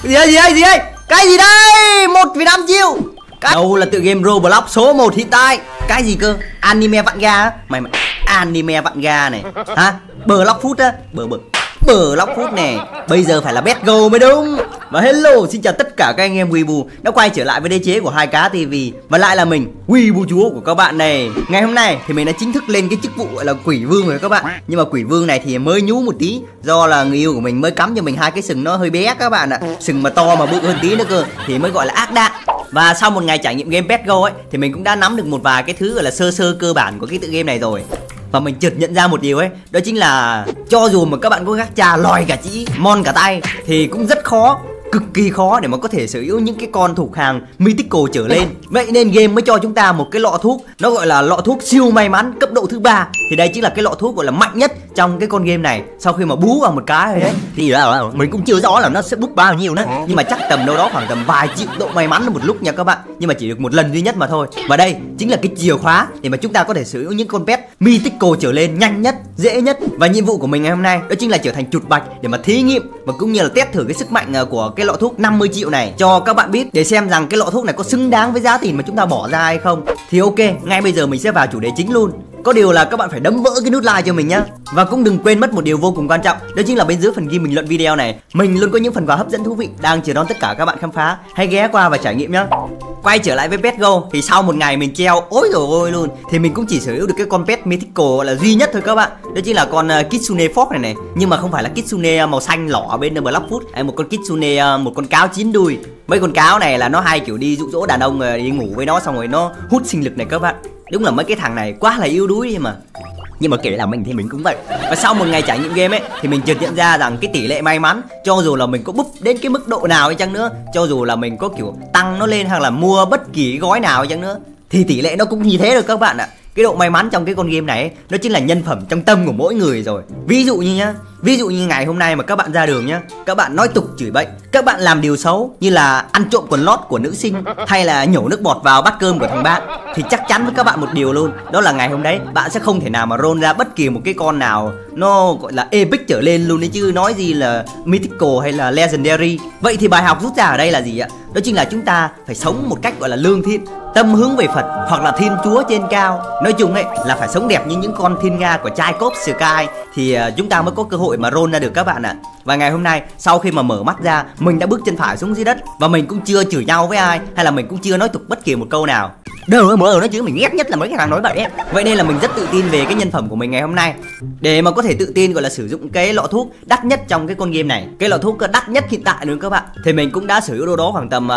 Gì đây? Cái gì đây? 1,5 triệu. Đâu là tựa game Roblox số 1 hiện tại. Cái gì cơ? Anime vặn ga á? Mày anime vặn ga này hả? Block Food á? Block Food này bây giờ phải là bet go mới đúng. Và hello, xin chào tất cả các anh em Weibo đã quay trở lại với đế chế của 2K TV. Và lại là mình, Weibo chúa của các bạn này. Ngày hôm nay thì mình đã chính thức lên cái chức vụ gọi là quỷ vương rồi các bạn. Nhưng mà quỷ vương này thì mới nhú một tí, do là người yêu của mình mới cắm cho mình hai cái sừng nó hơi bé các bạn ạ. Sừng mà to mà bự hơn tí nữa cơ thì mới gọi là ác đạn. Và sau một ngày trải nghiệm game bet go ấy thì mình cũng đã nắm được một vài cái thứ gọi là sơ cơ bản của cái tựa game này rồi. Và mình chợt nhận ra một điều ấy, đó chính là cho dù mà các bạn có gác trà lòi cả chỉ mon cả tay thì cũng rất khó, cực kỳ khó để mà có thể sở hữu những cái con thuộc hàng mythical trở lên. Vậy nên game mới cho chúng ta một cái lọ thuốc, nó gọi là lọ thuốc siêu may mắn cấp độ thứ 3. Thì đây chính là cái lọ thuốc gọi là mạnh nhất trong cái con game này. Sau khi mà bú vào một cái rồi đấy thì là mình cũng chưa rõ là nó sẽ búp bao nhiêu nữa, nhưng mà chắc tầm đâu đó khoảng tầm vài triệu độ may mắn một lúc nha các bạn. Nhưng mà chỉ được một lần duy nhất mà thôi. Và đây chính là cái chìa khóa để mà chúng ta có thể sở hữu những con pet mythical trở lên nhanh nhất, dễ nhất. Và nhiệm vụ của mình ngày hôm nay đó chính là trở thành chuột bạch để mà thí nghiệm và cũng như là test thử cái sức mạnh của cái lọ thuốc 50 triệu này cho các bạn biết, để xem rằng cái lọ thuốc này có xứng đáng với giá tiền mà chúng ta bỏ ra hay không. Thì ok, ngay bây giờ mình sẽ vào chủ đề chính luôn. Có điều là các bạn phải đấm vỡ cái nút like cho mình nhá. Và cũng đừng quên mất một điều vô cùng quan trọng, đó chính là bên dưới phần ghi bình luận video này mình luôn có những phần quà hấp dẫn thú vị đang chờ đón tất cả các bạn khám phá. Hãy ghé qua và trải nghiệm nhá. Quay trở lại với bet go thì sau một ngày mình treo ối rồi ôi luôn thì mình cũng chỉ sở hữu được cái con pet mythical là duy nhất thôi các bạn. Đó chính là con Kitsune Fox này. Nhưng mà không phải là Kitsune màu xanh lỏ ở bên Block Food, một con Kitsune, một con cáo 9 đuôi. Mấy con cáo này là nó hay kiểu đi dụ dỗ đàn ông đi ngủ với nó xong rồi nó hút sinh lực này các bạn. Đúng là mấy cái thằng này quá là yếu đuối nhưng mà kể là mình thì mình cũng vậy. Và sau một ngày trải nghiệm game ấy thì mình chợt nhận ra rằng cái tỷ lệ may mắn, cho dù là mình có búp đến cái mức độ nào đi chăng nữa, cho dù là mình có kiểu tăng nó lên hoặc là mua bất kỳ gói nào đi chăng nữa, thì tỷ lệ nó cũng như thế rồi các bạn ạ. Cái độ may mắn trong cái con game này ấy, nó chính là nhân phẩm trong tâm của mỗi người rồi. Ví dụ như ngày hôm nay mà các bạn ra đường nhá, các bạn nói tục chửi bậy, các bạn làm điều xấu như là ăn trộm quần lót của nữ sinh hay là nhổ nước bọt vào bát cơm của thằng bạn, thì chắc chắn với các bạn một điều luôn, đó là ngày hôm đấy bạn sẽ không thể nào mà roll ra bất kỳ một cái con nào nó gọi là epic trở lên luôn đấy chứ, nói gì là mythical hay là legendary. Vậy thì bài học rút ra ở đây là gì ạ? Đó chính là chúng ta phải sống một cách gọi là lương thiện, tâm hướng về Phật hoặc là Thiên Chúa trên cao. Nói chung ấy là phải sống đẹp như những con thiên nga của Tchaikovsky Sky thì chúng ta mới có cơ hội mà roll ra được các bạn ạ. Và ngày hôm nay sau khi mà mở mắt ra, mình đã bước chân phải xuống dưới đất và mình cũng chưa chửi nhau với ai hay là mình cũng chưa nói tục bất kỳ một câu nào. Đâu mở nói chứ mình ghét nhất là mấy cái thằng nói bậy ấy. Vậy nên là mình rất tự tin về cái nhân phẩm của mình ngày hôm nay. Để mà có thể tự tin gọi là sử dụng cái lọ thuốc đắt nhất trong cái con game này, cái lọ thuốc đắt nhất hiện tại luôn các bạn, thì mình cũng đã sở hữu đâu đó khoảng tầm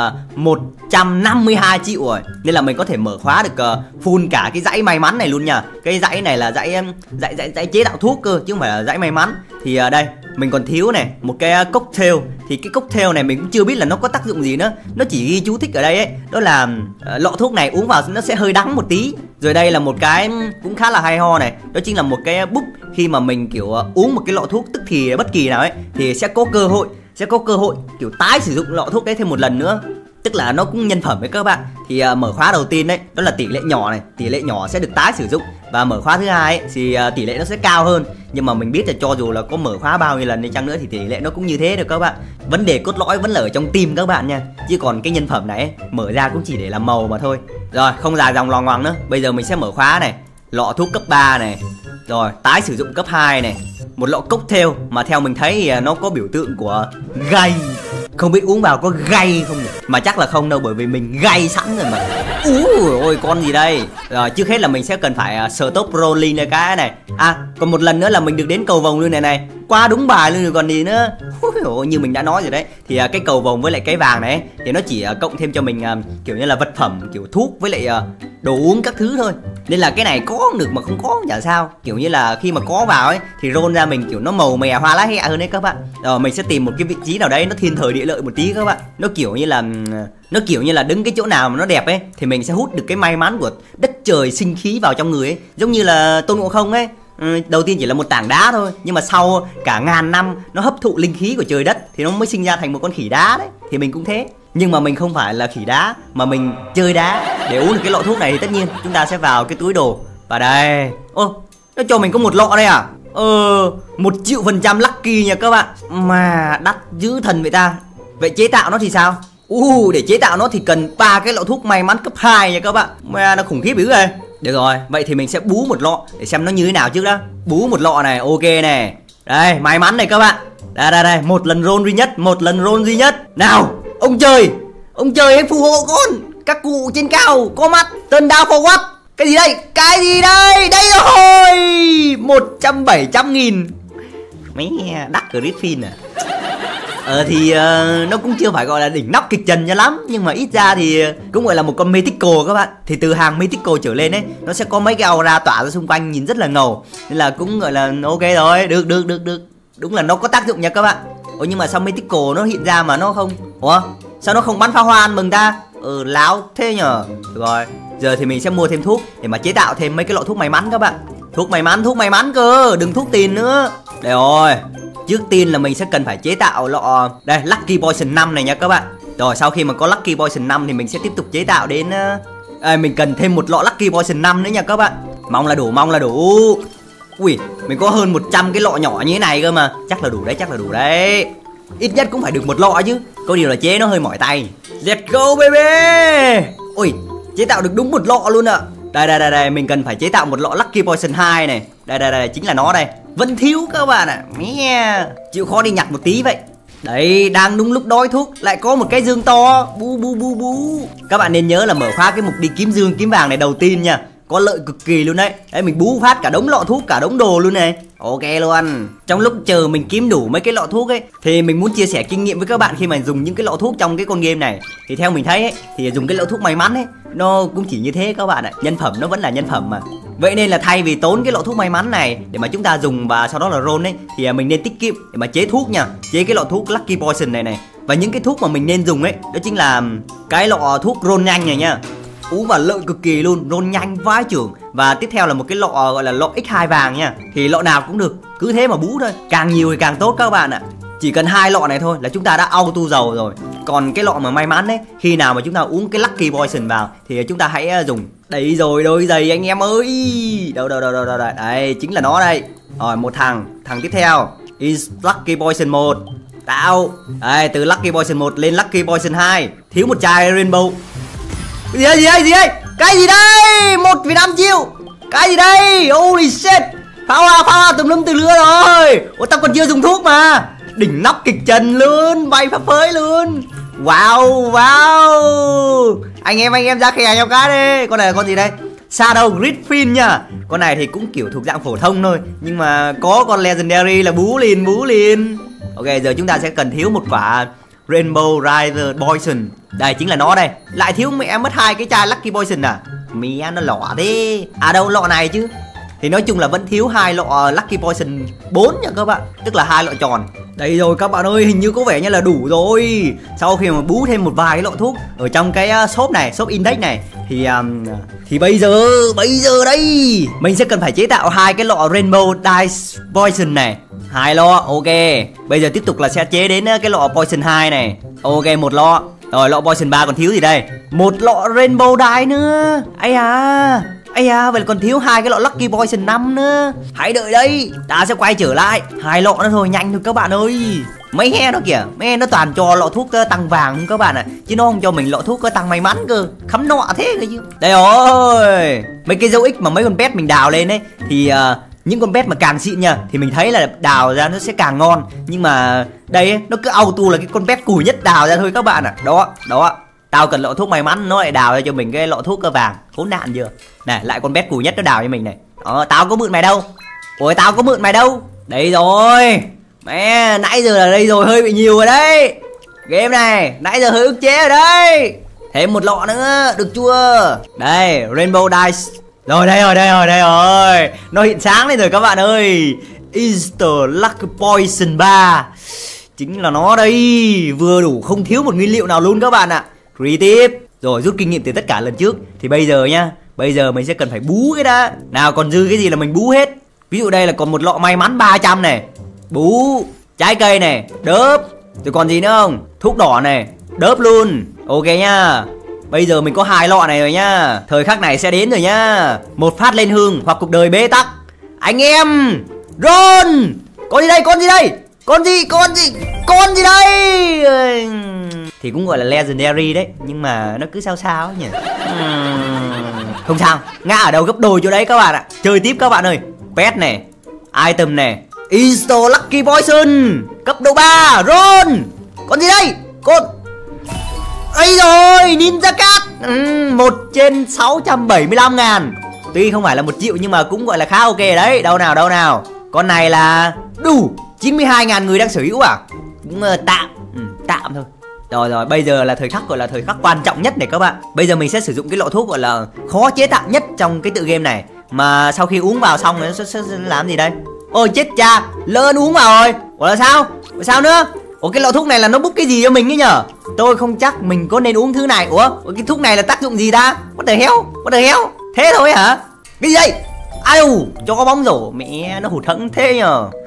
152 triệu rồi. Nên là mình có thể mở khóa được full cả cái dãy may mắn này luôn nha. Cái dãy này là dãy chế tạo thuốc cơ chứ không phải là dãy may mắn. Thì đây mình còn thiếu này một cái cocktail. Thì cái cocktail này mình cũng chưa biết là nó có tác dụng gì nữa. Nó chỉ ghi chú thích ở đây ấy, đó là lọ thuốc này uống vào nó sẽ hơi đắng một tí. Rồi đây là một cái cũng khá là hay ho này, đó chính là một cái búp. Khi mà mình kiểu uống một cái lọ thuốc tức thì bất kỳ nào ấy thì sẽ có cơ hội kiểu tái sử dụng lọ thuốc đấy thêm một lần nữa. Tức là nó cũng nhân phẩm với các bạn. Thì mở khóa đầu tiên đấy, đó là tỷ lệ nhỏ này, tỷ lệ nhỏ sẽ được tái sử dụng. Và mở khóa thứ hai ấy, thì tỷ lệ nó sẽ cao hơn. Nhưng mà mình biết là cho dù là có mở khóa bao nhiêu lần đi chăng nữa thì tỷ lệ nó cũng như thế được các bạn. Vấn đề cốt lõi vẫn là ở trong tim các bạn nha. Chứ còn cái nhân phẩm này ấy, mở ra cũng chỉ để làm màu mà thôi. Rồi không dài dòng loằng ngoằng nữa, bây giờ mình sẽ mở khóa này. Lọ thuốc cấp 3 này. Rồi tái sử dụng cấp 2 này. Một lọ cocktail mà theo mình thấy thì nó có biểu tượng của gay. Không biết uống vào có gay không nhỉ? Mà chắc là không đâu, bởi vì mình gay sẵn rồi mà. Ôi con gì đây? Rồi trước hết là mình sẽ cần phải stop rolling cái này. Còn một lần nữa là mình được đến cầu vồng luôn này. Qua đúng bài luôn rồi còn gì nữa. Ôi, như mình đã nói rồi đấy. Thì cái cầu vồng với lại cái vàng này thì nó chỉ cộng thêm cho mình kiểu như là vật phẩm, kiểu thuốc với lại đồ uống các thứ thôi. Nên là cái này có cũng được mà không có cũng chả sao. Kiểu như là khi mà có vào ấy thì roll ra mình kiểu nó màu mè hoa lá hẹ hơn đấy các bạn. Rồi mình sẽ tìm một cái vị trí nào đấy nó thiên thời địa lợi một tí các bạn. Nó kiểu như là đứng cái chỗ nào mà nó đẹp ấy thì mình sẽ hút được cái may mắn của đất trời sinh khí vào trong người ấy. Giống như là Tôn Ngộ Không ấy. Đầu tiên chỉ là một tảng đá thôi, nhưng mà sau cả ngàn năm nó hấp thụ linh khí của trời đất thì nó mới sinh ra thành một con khỉ đá đấy. Thì mình cũng thế. Nhưng mà mình không phải là khỉ đá mà mình chơi đá. Để uống được cái lọ thuốc này thì tất nhiên chúng ta sẽ vào cái túi đồ. Và đây, nó cho mình có một lọ đây à? 1.000.000% lucky nha các bạn. Mà đắt dữ thần vậy ta. Vậy chế tạo nó thì sao? Để chế tạo nó thì cần 3 cái lọ thuốc may mắn cấp 2 nha các bạn. Mà nó khủng khiếp dữ rồi. Được rồi, vậy thì mình sẽ bú một lọ để xem nó như thế nào trước đó. Bú một lọ này, ok này. Đây, may mắn này các bạn. Đây, một lần roll duy nhất, một lần roll duy nhất. Nào, ông trời hãy phù hộ con. Các cụ trên cao có mắt. Turn down for what? Cái gì đây? Cái gì đây? Đây rồi. 100-700 nghìn. Mấy đắt Griffin à. Thì nó cũng chưa phải gọi là đỉnh nóc kịch trần cho lắm, nhưng mà ít ra thì cũng gọi là một con Mythical các bạn. Thì từ hàng Mythical trở lên ấy, nó sẽ có mấy cái aura tỏa ra xung quanh nhìn rất là ngầu. Nên là cũng gọi là ok rồi, được. Đúng là nó có tác dụng nha các bạn. Nhưng mà sao Mythical nó hiện ra mà nó không... sao nó không bắn pháo hoa ăn mừng ta? Láo thế nhở. Được rồi, giờ thì mình sẽ mua thêm thuốc để mà chế tạo thêm mấy cái lọ thuốc may mắn các bạn. Thuốc may mắn cơ, đừng thuốc tiền nữa. Đây rồi. Trước tiên là mình sẽ cần phải chế tạo lọ đây Lucky Poison 5 này nha các bạn. Rồi sau khi mà có Lucky Poison 5 thì mình sẽ tiếp tục chế tạo đến mình cần thêm một lọ Lucky Poison 5 nữa nha các bạn. Mong là đủ. Ui, mình có hơn 100 cái lọ nhỏ như thế này cơ mà. Chắc là đủ đấy. Ít nhất cũng phải được một lọ chứ. Có điều là chế nó hơi mỏi tay. Let's go baby. Ui, chế tạo được đúng một lọ luôn ạ. Đây, mình cần phải chế tạo một lọ Lucky Poison 2 này. Đây, chính là nó đây. Vẫn thiếu các bạn ạ. Chịu khó đi nhặt một tí vậy. Đấy, đang đúng lúc đói thuốc lại có một cái dương to. Bú. Các bạn nên nhớ là mở khóa cái mục đi kiếm dương kiếm vàng này đầu tiên nha. Có lợi cực kỳ luôn đấy. Đấy, mình bú phát cả đống lọ thuốc, cả đống đồ luôn này. Ok luôn. Trong lúc chờ mình kiếm đủ mấy cái lọ thuốc ấy, thì mình muốn chia sẻ kinh nghiệm với các bạn khi mà dùng những cái lọ thuốc trong cái con game này. Thì theo mình thấy ấy, thì dùng cái lọ thuốc may mắn ấy, nó cũng chỉ như thế các bạn ạ. Nhân phẩm nó vẫn là nhân phẩm mà. Vậy nên là thay vì tốn cái lọ thuốc may mắn này để mà chúng ta dùng và sau đó là roll ấy, thì mình nên tiết kiệm để mà chế thuốc nha. Chế cái lọ thuốc Lucky Poison này. Và những cái thuốc mà mình nên dùng ấy, đó chính là cái lọ thuốc roll nhanh này nha. Và lợi cực kỳ luôn, roll nhanh vãi chưởng. Và tiếp theo là một cái lọ gọi là lọ X2 vàng nha. Thì lọ nào cũng được, cứ thế mà bú thôi. Càng nhiều thì càng tốt các bạn ạ. Chỉ cần 2 lọ này thôi là chúng ta đã auto giàu rồi. Còn cái lọ mà may mắn ấy, khi nào mà chúng ta uống cái Lucky Poison vào thì chúng ta hãy dùng. Đấy rồi, đôi giày anh em ơi. Đâu. Đây, chính là nó đây. Rồi, một thằng tiếp theo is Lucky Poison 1. Tạo. Đây, từ Lucky Poison 1 lên Lucky Poison 2. Thiếu một chai Rainbow. Gì đây? Cái gì đây? 1,5 triệu. Cái gì đây? Holy shit. Pháo hoa tùm lum từ lứa rồi. Tao còn chưa dùng thuốc mà. Đỉnh nóc kịch trần luôn, bay phấp phới luôn. Wow. Anh em ra khè nhau cái đi. Con này là con gì đây? Shadow Griffin nha. Con này thì cũng kiểu thuộc dạng phổ thông thôi, nhưng mà có con Legendary là bú liền. Ok, giờ chúng ta sẽ cần thiếu một quả Rainbow Rider Poison. Đây chính là nó đây. Lại thiếu mẹ mất 2 cái chai Lucky Poison à? Mẹ nó lọ thế. Đâu lọ này chứ. Thì nói chung là vẫn thiếu 2 lọ Lucky Poison 4 nha các bạn. Tức là 2 lọ tròn. Đây rồi các bạn ơi, hình như có vẻ như là đủ rồi. Sau khi mà bú thêm một vài cái lọ thuốc ở trong cái shop này, shop index này, thì bây giờ đây mình sẽ cần phải chế tạo 2 cái lọ Rainbow Dice Poison này. 2 lọ, ok. Bây giờ tiếp tục là sẽ chế đến cái lọ Poison 2 này. Ok, 1 lọ. Rồi lọ Poison 3 còn thiếu gì đây? 1 lọ Rainbow Dice nữa. Vậy là còn thiếu 2 cái lọ Lucky Poison 5 nữa. Hãy đợi đây, ta sẽ quay trở lại. 2 lọ nữa thôi, nhanh thôi các bạn ơi. Mấy he nó kìa, mấy he nó toàn cho lọ thuốc tăng vàng không các bạn ạ. Chứ nó không cho mình lọ thuốc tăng may mắn cơ. Khắm nọ thế cơ chứ. Đây rồi, mấy cái dấu X mà mấy con pet mình đào lên ấy, thì những con pet mà càng xịn nha, thì mình thấy là đào ra nó sẽ càng ngon. Nhưng mà đây ấy, nó cứ auto là cái con pet cùi nhất đào ra thôi các bạn ạ. Đó. Tao cần lọ thuốc may mắn, nó lại đào ra cho mình cái lọ thuốc vàng. Khốn nạn chưa. Này, lại con pet cùi nhất nó đào cho mình này. Tao có mượn mày đâu. Tao có mượn mày đâu. Đấy rồi. Mẹ, nãy giờ là đây rồi, hơi bị nhiều rồi đấy. Game này, nãy giờ hơi ức chế rồi đấy. Thêm một lọ nữa, được chưa? Đây, Rainbow Dice. Rồi, đây rồi. Nó hiện sáng lên rồi các bạn ơi. Easter Lucky Poison 3. Chính là nó đây. Vừa đủ, không thiếu một nguyên liệu nào luôn các bạn ạ. Creative. Rồi, rút kinh nghiệm từ tất cả lần trước. Thì bây giờ nhá, bây giờ mình sẽ cần phải bú cái đã. Nào, còn dư cái gì là mình bú hết. Ví dụ đây là còn một lọ may mắn 300 này. Bú. Trái cây này, đớp. Rồi còn gì nữa không? Thuốc đỏ này, đớp luôn. Ok nhá. Bây giờ mình có 2 lọ này rồi nhá. Thời khắc này sẽ đến rồi nhá. Một phát lên hương hoặc cuộc đời bế tắc. Anh em, Ron. Con gì đây? Con gì đây? Thì cũng gọi là legendary đấy, nhưng mà nó cứ sao sao nhỉ. Không sao, ngã ở đâu gấp đôi chỗ đấy các bạn ạ. Chơi tiếp các bạn ơi. Pet này, item này, Insta Lucky Poison cấp độ 3 roll. Con gì đây? Con ấy rồi, Ninja Cat. 1/675.000. Tuy không phải là 1 triệu nhưng mà cũng gọi là khá ok đấy. Đâu nào. Con này là đủ 92.000 người đang sở hữu à? Cũng tạm thôi. Rồi, bây giờ là thời khắc gọi là thời khắc quan trọng nhất này các bạn. Bây giờ mình sẽ sử dụng cái lọ thuốc gọi là khó chế tạo nhất trong cái tựa game này. Mà sau khi uống vào xong nó sẽ làm gì đây? Ôi chết cha, lỡ uống vào rồi. Ủa là sao? Sao nữa? Ủa cái lọ thuốc này là nó bút cái gì cho mình ấy nhở? Tôi không chắc mình có nên uống thứ này. Ủa cái thuốc này là tác dụng gì ta? What the hell? Thế thôi hả? Cái gì đây? Ai cho có bóng rổ, mẹ nó hụt hẫng thế nhờ.